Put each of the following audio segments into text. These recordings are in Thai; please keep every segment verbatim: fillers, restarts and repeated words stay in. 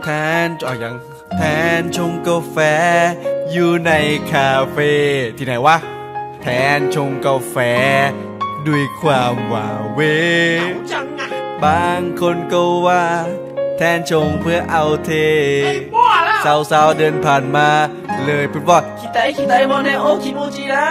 แทนอ๋อยังแทนชงกาแฟอยู่ในคาเฟ่ที่ไหนวะแทนชงกาแฟด้วยความว่าเวบางคนก็ว่าแทนชงเพื่อเอาเทสาวๆเดินผ่านมาเลยพูดว่าคิดไตคิดไตโมเนโอคิโมจินะ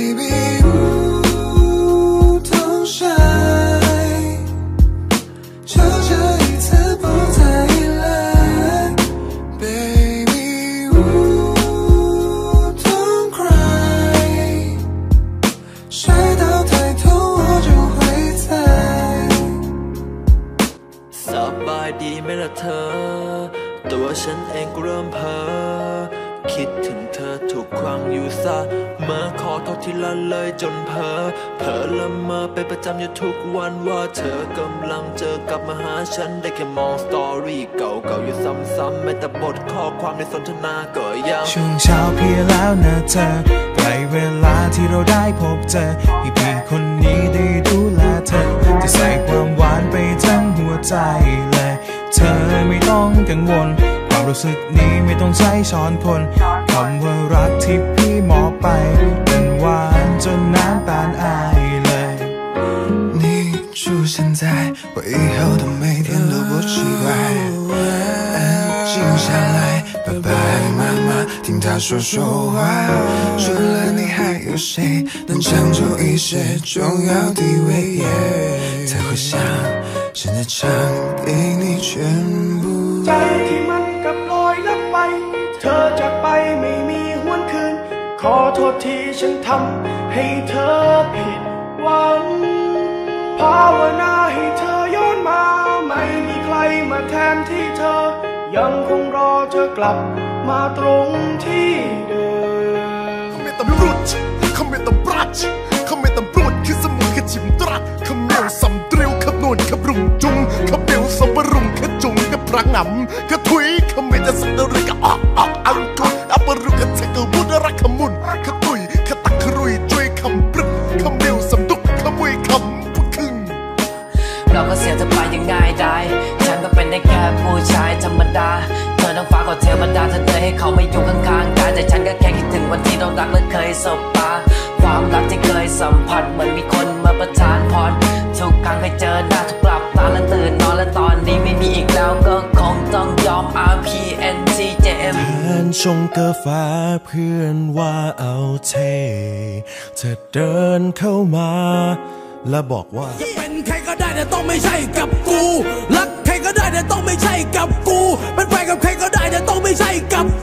สบายดีไหมล่ะเธอตัวฉันเองก็เริ่มเพ้อคิดถึงเธอทุกครั้งอยู่ซะเมื่อขอโทษที่ละเลยจนเพ้อเพ้อละเมอเป็นประจำอยู่ทุกวันว่าเธอกำลังเจอกลับมาหาฉันได้แค่มองสตอรี่เก่าๆอยู่ซ้ำๆแม้แต่บทข้อความในสนทนาก็ยังช่วงเช้าเพียแล้วนะเธอใกล้เวลาที่เราได้พบเจอให้พี่คนนี้ได้ดูแลเธอจะใส่ความหวานไปทั้งหัวใจเลยเธอไม่ต้องกังวลความรู้สึกนี้ไม่ต้องใช้ช้อนคนคำว่ารักที่พี่มอบไปมันหวานจนน้ำตาลอายเลย你出现在我以后的每天都不奇怪安静下来爸爸妈妈听他说说话除了你还有谁能抢走一些重要地位才会想现在唱给你全部ใจที่มันกับลอยลับไปเธอจากไปไม่มีหวนคืนขอโทษที่ฉันทำให้เธอผิดหวังภาวนาให้เธอย้อนมาไม่มีใครมาแทนที่เธอยังคงรอเธอกลับมาตรงที่เดิม ComeตำรวจComeตำรวจComeตำรวจคือสมุนขจิมตรัสขมเมียวสำเตรียวขบนวลขบรุงจุงขบเมียวสมบรุงขจุงขพระงำขถุยขมจะสันดริกออกออกอังกุยอัปรุกขเทกบุดรักขมุนขตุยขตักขรุยจุยขำปรึกขมเมียวสำดุกขมวยขำพุคึงเราก็เสียเธอไปอย่างง่ายได้ฉันก็เป็นได้แค่ผู้ชายธรรมดาเธอต้องฟ้าก็เทวดาเธอเธอให้เขาไม่อยู่ข้างๆกายแต่ฉันก็แค่คิดถึงวันที่เรารักและเคยสบตาความรักที่เคยสัมผัสเหมือนมีคนมาประทานพรทุกครั้งเคยเจอหน้าทุกหลับตาและตื่นนอนและตอนนี้ไม่มีอีกแล้วก็คงต้องยอม อาร์ พี เอ็น ที เจ เอ็มแทนชงกาแฟเพื่อนว่าเอาเทเธอเดินเข้ามาและบอกว่าจะเป็นใครก็ได้แต่ต้องไม่ใช่กับกูรักใครก็ได้แต่ต้องไม่ใช่กับกูเป็นแฟนกับใครก็ได้แต่ต้องไม่ใช่กับ